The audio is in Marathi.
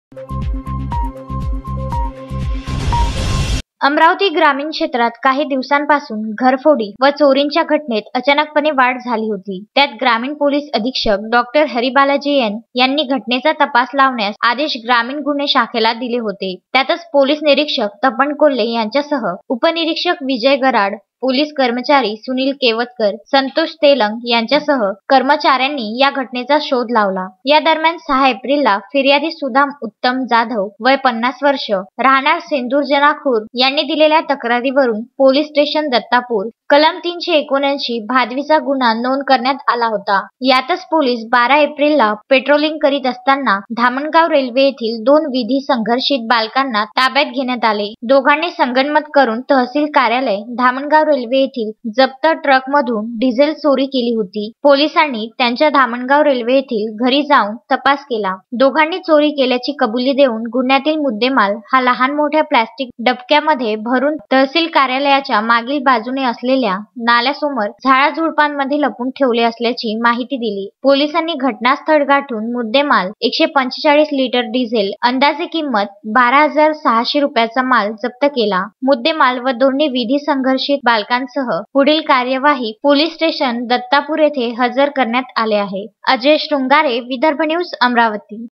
अमरावती ग्रामीण क्षेत्रात काही दिवसांपासून घरफोडी व चोरींच्या घटनेत अचानकपणे वाढ झाली होती। त्यात ग्रामीण पोलीस अधीक्षक डॉक्टर हरिबालाजी एन यांनी घटनेचा तपास लावण्यास आदेश ग्रामीण गुन्हे शाखेला दिले होते। त्यातच पोलीस निरीक्षक तपन कोल्हे यांच्यासह उपनिरीक्षक विजय गराड, पोलीस कर्मचारी सुनील केवतकर, संतोष तेलंग यांच्यासह कर्मचाऱ्यांनी या घटनेचा शोध लावला। या दरम्यान 6 एप्रिलला फिर्यादी सुदाम उत्तम जाधव वय 50 वर्ष राहणार सेंदूरजनाखूर यांनी दिलेल्या तक्रारीवरून पोलीस स्टेशन दत्तापूर कलम 379 भादवीचा गुन्हा नोंद करण्यात आला होता। यातच पोलीस 12 एप्रिलला पेट्रोलिंग करीत असताना धामणगाव रेल्वे येथील 2 विधी संघर्षित बालकांना ताब्यात घेण्यात आले। दोघांनी संगनमत करून तहसील कार्यालय धामणगाव रेल्वे येथील जप्त ट्रकमधून डिझेल चोरी केली होती। पोलिसांनी त्यांच्या धामणगाव रेल्वे येथील घरी जाऊन तपास केला। दोघांनी चोरी केल्याची कबुली देऊन गुन्ह्यातील मुद्देमाल हा लहान मोठ्या प्लास्टिक डबक्यामध्ये भरून तहसील कार्यालयाच्या मागील बाजूने असलेल्या नाल्यासमोर झाडाझुडपांमध्ये लपून ठेवले असल्याची माहिती दिली। पोलिसांनी घटनास्थळ गाठून मुद्देमाल 145 लिटर डिझेल अंदाजे किंमत 12,600 रुपयाचा माल जप्त केला। मुद्देमाल व दोन्ही विधी संघर्षित बालकांसह पुढील कार्यवाही पोलीस स्टेशन दत्तापूर येथे हजर करण्यात आले आहे। अजय शृंगारे, विदर्भ न्यूज, अमरावती।